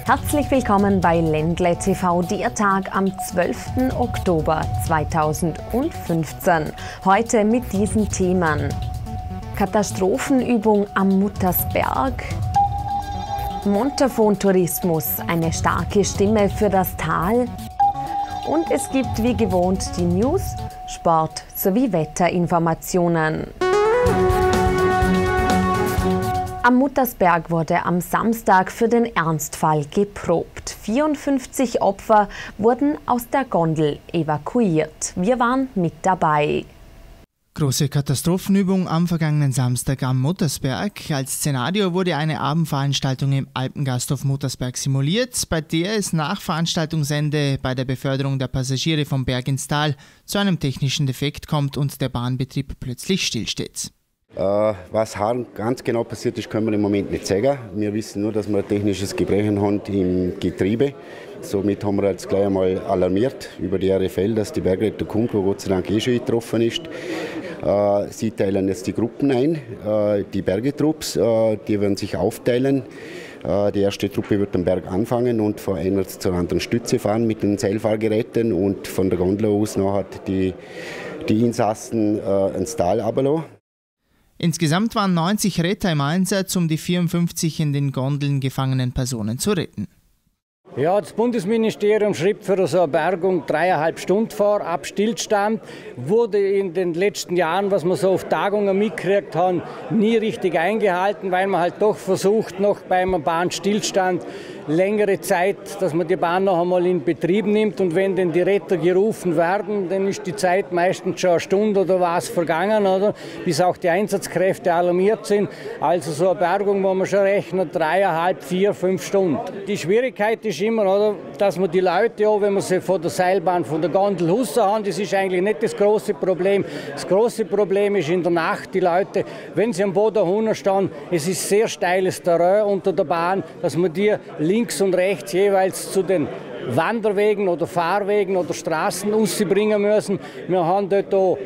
Herzlich willkommen bei Ländle TV, der Tag am 12. Oktober 2015. Heute mit diesen Themen: Katastrophenübung am Muttersberg, Montafon-Tourismus, eine starke Stimme für das Tal, und es gibt wie gewohnt die News, Sport sowie Wetterinformationen. Am Muttersberg wurde am Samstag für den Ernstfall geprobt. 54 Opfer wurden aus der Gondel evakuiert. Wir waren mit dabei. Große Katastrophenübung am vergangenen Samstag am Muttersberg. Als Szenario wurde eine Abendveranstaltung im Alpengasthof Muttersberg simuliert, bei der es nach Veranstaltungsende bei der Beförderung der Passagiere vom Berg ins Tal zu einem technischen Defekt kommt und der Bahnbetrieb plötzlich stillsteht. Was ganz genau passiert ist, können wir im Moment nicht sagen. Wir wissen nur, dass wir ein technisches Gebrechen haben im Getriebe. Somit haben wir jetzt gleich einmal alarmiert über die RFL, dass die Bergretter kommt, wo Gott sei Dank schon getroffen ist. Sie teilen jetzt die Gruppen ein, die Bergetrupps, die werden sich aufteilen. Die erste Truppe wird am Berg anfangen und von einer zur anderen Stütze fahren mit den Seilfahrgeräten und von der Gondel aus nachher die Insassen ins Tal runterlassen. Insgesamt waren 90 Retter im Einsatz, um die 54 in den Gondeln gefangenen Personen zu retten. Ja, das Bundesministerium schrieb für so eine Bergung 3,5 Stunden vor, ab Stillstand. Wurde in den letzten Jahren, was wir so auf Tagungen mitgekriegt haben, nie richtig eingehalten, weil man halt doch versucht, noch beim Bahnstillstand längere Zeit, dass man die Bahn noch einmal in Betrieb nimmt. Und wenn denn die Retter gerufen werden, dann ist die Zeit meistens schon eine Stunde oder was vergangen, oder? Bis auch die Einsatzkräfte alarmiert sind. Also so eine Bergung, wo man schon rechnet, 3,5, 4, 5 Stunden. Die Schwierigkeit ist immer, oder, dass man die Leute, ja, wenn man sie von der Seilbahn, von der Gondel raus haben, das ist eigentlich nicht das große Problem. Das große Problem ist in der Nacht, die Leute, wenn sie am Boden runterstehen, es ist sehr steiles Terrain unter der Bahn, dass man die links und rechts jeweils zu den Wanderwegen oder Fahrwegen oder Straßen rausbringen müssen. Wir haben dort auch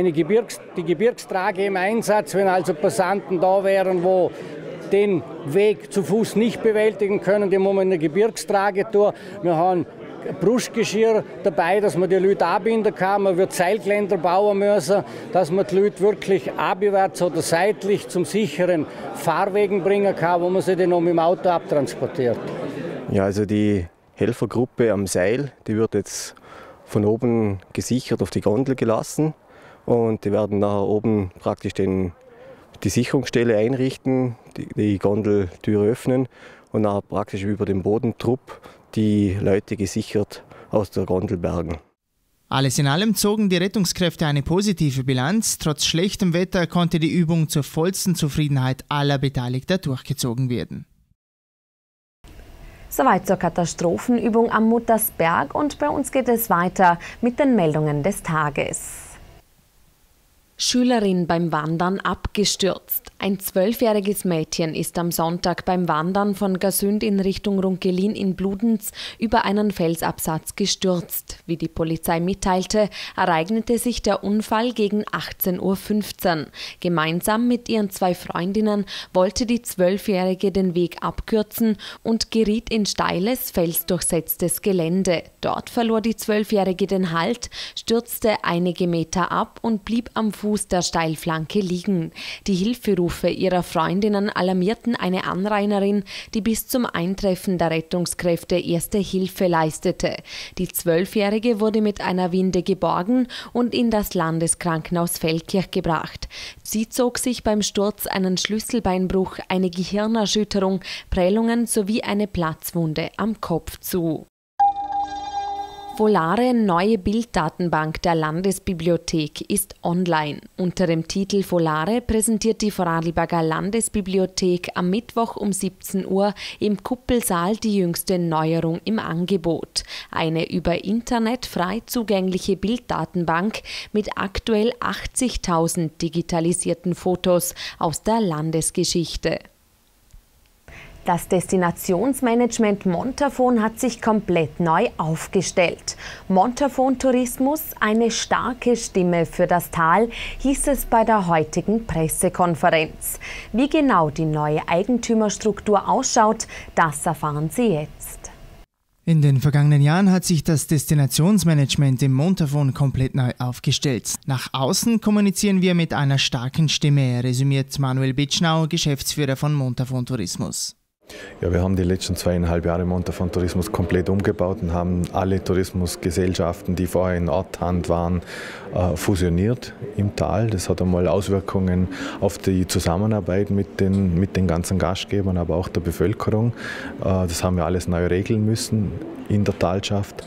die Gebirgstrage im Einsatz, wenn also Passanten da wären, wo den Weg zu Fuß nicht bewältigen können, die muss man in der Gebirgstrage tun. Wir haben Brustgeschirr dabei, dass man die Leute anbinden kann. Man wird Seilgeländer bauen müssen, dass man die Leute wirklich abwärts oder seitlich zum sicheren Fahrwegen bringen kann, wo man sie dann noch mit dem Auto abtransportiert. Ja, also die Helfergruppe am Seil, die wird jetzt von oben gesichert auf die Gondel gelassen und die werden nachher oben praktisch die Sicherungsstelle einrichten, die Gondeltüre öffnen und dann praktisch über den Bodentrupp die Leute gesichert aus der Gondel bergen. Alles in allem zogen die Rettungskräfte eine positive Bilanz. Trotz schlechtem Wetter konnte die Übung zur vollsten Zufriedenheit aller Beteiligter durchgezogen werden. Soweit zur Katastrophenübung am Muttersberg, und bei uns geht es weiter mit den Meldungen des Tages. Schülerin beim Wandern abgestürzt. Ein 12-jähriges Mädchen ist am Sonntag beim Wandern von Gasünd in Richtung Runkelin in Bludenz über einen Felsabsatz gestürzt. Wie die Polizei mitteilte, ereignete sich der Unfall gegen 18:15 Uhr. Gemeinsam mit ihren 2 Freundinnen wollte die 12-jährige den Weg abkürzen und geriet in steiles, felsdurchsetztes Gelände. Dort verlor die 12-jährige den Halt, stürzte einige Meter ab und blieb am Fuß der Steilflanke liegen. Die Hilferufe ihrer Freundinnen alarmierten eine Anrainerin, die bis zum Eintreffen der Rettungskräfte erste Hilfe leistete. Die 12-jährige wurde mit einer Winde geborgen und in das Landeskrankenhaus Feldkirch gebracht. Sie zog sich beim Sturz einen Schlüsselbeinbruch, eine Gehirnerschütterung, Prellungen sowie eine Platzwunde am Kopf zu. Volare neue Bilddatenbank der Landesbibliothek ist online. Unter dem Titel Volare präsentiert die Vorarlberger Landesbibliothek am Mittwoch um 17 Uhr im Kuppelsaal die jüngste Neuerung im Angebot. Eine über Internet frei zugängliche Bilddatenbank mit aktuell 80.000 digitalisierten Fotos aus der Landesgeschichte. Das Destinationsmanagement Montafon hat sich komplett neu aufgestellt. Montafon Tourismus, eine starke Stimme für das Tal, hieß es bei der heutigen Pressekonferenz. Wie genau die neue Eigentümerstruktur ausschaut, das erfahren Sie jetzt. In den vergangenen Jahren hat sich das Destinationsmanagement im Montafon komplett neu aufgestellt. Nach außen kommunizieren wir mit einer starken Stimme, resümiert Manuel Bitschnau, Geschäftsführer von Montafon Tourismus. Ja, wir haben die letzten 2,5 Jahre Montafon Tourismus komplett umgebaut und haben alle Tourismusgesellschaften, die vorher in Orthand waren, fusioniert im Tal. Das hat einmal Auswirkungen auf die Zusammenarbeit mit den ganzen Gastgebern, aber auch der Bevölkerung. Das haben wir alles neu regeln müssen in der Talschaft.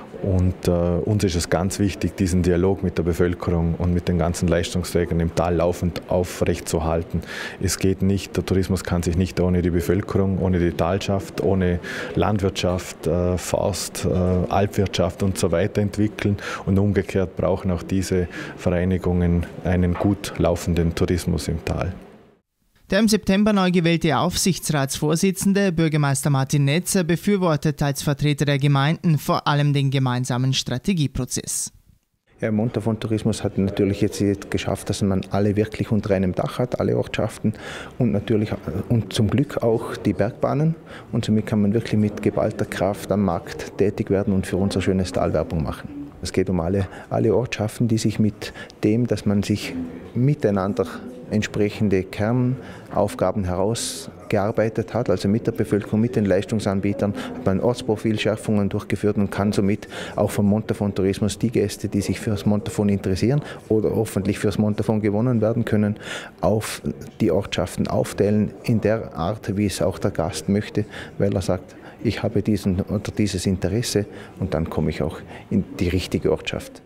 Und uns ist es ganz wichtig, diesen Dialog mit der Bevölkerung und mit den ganzen Leistungsträgern im Tal laufend aufrechtzuerhalten. Es geht nicht, der Tourismus kann sich nicht ohne die Bevölkerung, ohne die Talschaft, ohne Landwirtschaft, Forst, Alpwirtschaft und so weiter entwickeln. Und umgekehrt brauchen auch diese Vereinigungen einen gut laufenden Tourismus im Tal. Der im September neu gewählte Aufsichtsratsvorsitzende, Bürgermeister Martin Netzer, befürwortet als Vertreter der Gemeinden vor allem den gemeinsamen Strategieprozess. Ja, Montafon Tourismus hat natürlich jetzt geschafft, dass man alle wirklich unter einem Dach hat, alle Ortschaften und natürlich und zum Glück auch die Bergbahnen. Und somit kann man wirklich mit geballter Kraft am Markt tätig werden und für unser schönes Tal Werbung machen. Es geht um alle Ortschaften, die sich mit dem, dass man sich miteinander entsprechende Kernaufgaben herausgearbeitet hat, also mit der Bevölkerung, mit den Leistungsanbietern, hat man Ortsprofilschärfungen durchgeführt und kann somit auch vom Montafon Tourismus die Gäste, die sich für das Montafon interessieren oder hoffentlich für das Montafon gewonnen werden können, auf die Ortschaften aufteilen in der Art, wie es auch der Gast möchte, weil er sagt, ich habe diesen oder dieses Interesse und dann komme ich auch in die richtige Ortschaft.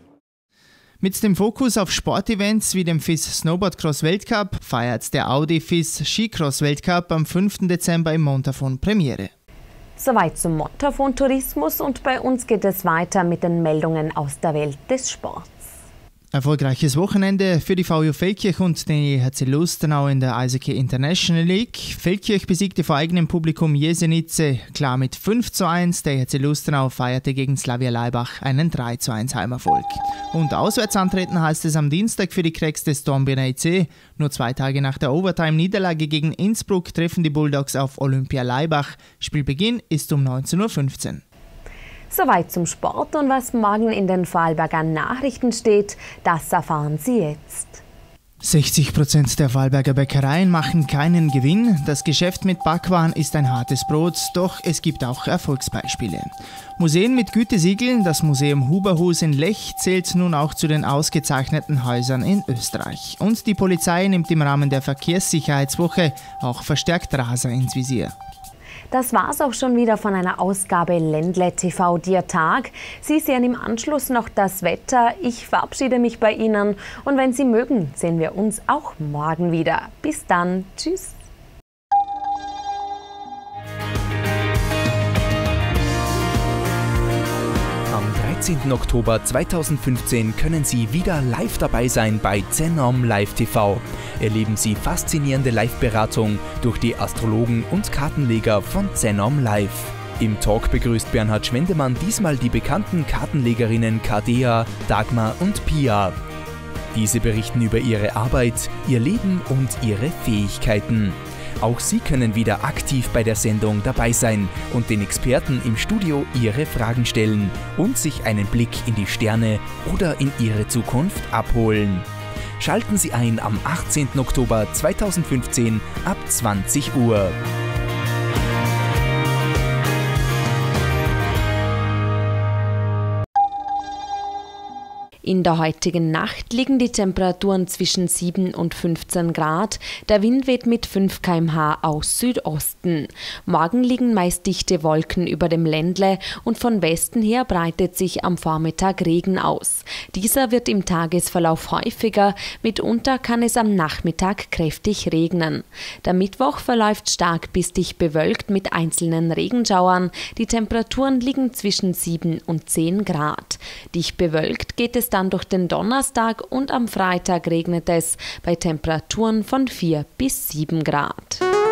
Mit dem Fokus auf Sportevents wie dem FIS Snowboardcross Weltcup feiert der Audi FIS Skicross Weltcup am 5. Dezember im Montafon Premiere. Soweit zum Montafon Tourismus und bei uns geht es weiter mit den Meldungen aus der Welt des Sports. Erfolgreiches Wochenende für die VU Feldkirch und den EHC Lustenau in der Eishockey International League. Feldkirch besiegte vor eigenem Publikum Jesenice klar mit 5:1. Der EHC Lustenau feierte gegen Slavia Laibach einen 3:1 Heimerfolg. Und auswärts antreten heißt es am Dienstag für die Cracks des Dornbirner EC. Nur 2 Tage nach der Overtime-Niederlage gegen Innsbruck treffen die Bulldogs auf Olympia Laibach. Spielbeginn ist um 19:15 Uhr. Soweit zum Sport und was morgen in den Vorarlberger Nachrichten steht, das erfahren Sie jetzt. 60% der Vorarlberger Bäckereien machen keinen Gewinn. Das Geschäft mit Backwaren ist ein hartes Brot, doch es gibt auch Erfolgsbeispiele. Museen mit Gütesiegeln, das Museum Huberhus in Lech zählt nun auch zu den ausgezeichneten Häusern in Österreich. Und die Polizei nimmt im Rahmen der Verkehrssicherheitswoche auch verstärkt Raser ins Visier. Das war's auch schon wieder von einer Ausgabe Ländle TV Dir Tag. Sie sehen im Anschluss noch das Wetter. Ich verabschiede mich bei Ihnen und wenn Sie mögen, sehen wir uns auch morgen wieder. Bis dann. Tschüss. Am 13. Oktober 2015 können Sie wieder live dabei sein bei Zenom Live TV. Erleben Sie faszinierende Live-Beratung durch die Astrologen und Kartenleger von Zenom Live. Im Talk begrüßt Bernhard Schwendemann diesmal die bekannten Kartenlegerinnen Kadea, Dagmar und Pia. Diese berichten über ihre Arbeit, ihr Leben und ihre Fähigkeiten. Auch Sie können wieder aktiv bei der Sendung dabei sein und den Experten im Studio ihre Fragen stellen und sich einen Blick in die Sterne oder in ihre Zukunft abholen. Schalten Sie ein am 18. Oktober 2015 ab 20 Uhr. In der heutigen Nacht liegen die Temperaturen zwischen 7 und 15 Grad. Der Wind weht mit 5 km/h aus Südosten. Morgen liegen meist dichte Wolken über dem Ländle und von Westen her breitet sich am Vormittag Regen aus. Dieser wird im Tagesverlauf häufiger, mitunter kann es am Nachmittag kräftig regnen. Der Mittwoch verläuft stark bis dicht bewölkt mit einzelnen Regenschauern. Die Temperaturen liegen zwischen 7 und 10 Grad. Dicht bewölkt geht es dann durch den Donnerstag und am Freitag regnet es bei Temperaturen von 4 bis 7 Grad.